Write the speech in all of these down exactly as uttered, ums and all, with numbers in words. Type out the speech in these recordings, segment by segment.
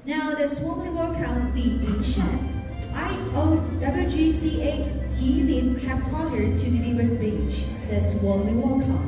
Now let's warmly welcome Li Yingshan, I O W G C A Jilin headquarters to deliver speech. Let's warmly welcome.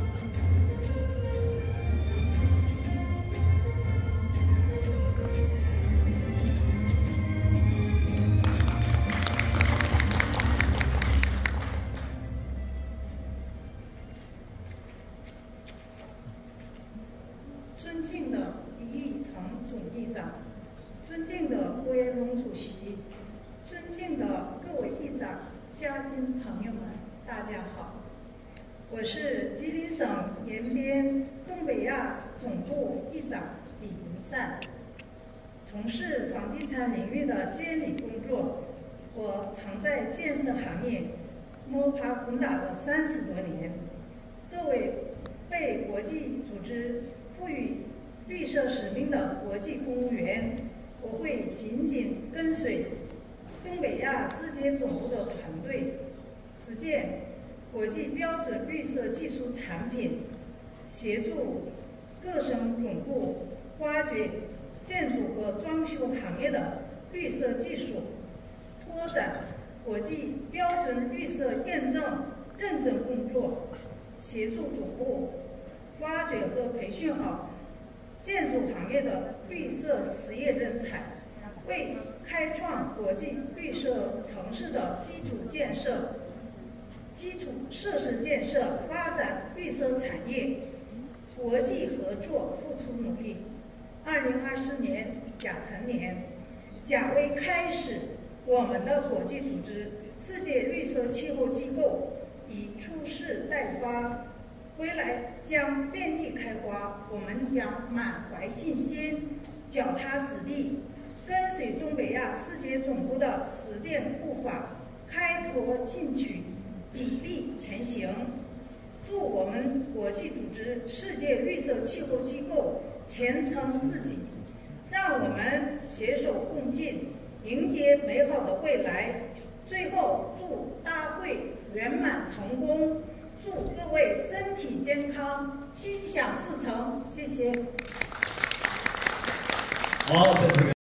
尊敬的李义成总议长，尊敬的郭彦龙主席，尊敬的各位议长、嘉宾朋友们，大家好，我是吉林省延边东北亚总部议长李银善。从事房地产领域的监理工作，我常在建设行业摸爬滚打了三十多年。作为被国际组织赋予绿色使命的国际公务员，我会紧紧跟随东北亚世界总部的团队，实践国际标准绿色技术产品，协助各省总部挖掘建筑和装修行业的绿色技术，拓展国际标准绿色验证认证工作，协助总部挖掘和培训好建筑行业的绿色实业人才，为开创国际绿色城市的基础建设、基础设施建设、发展绿色产业、国际合作付出努力。二零二四年甲辰年，甲未开始，我们的国际组织世界绿色气候机构已蓄势待发。未来将遍地开花，我们将满怀信心、脚踏实地，跟随东北亚世界总部的实践步伐，开拓进取，砥砺前行。祝我们国际组织世界绿色气候机构前程似锦，让我们携手共进，迎接美好的未来。最后，祝大会圆满成功。祝各位身体健康，心想事成，谢谢。 好，在这个。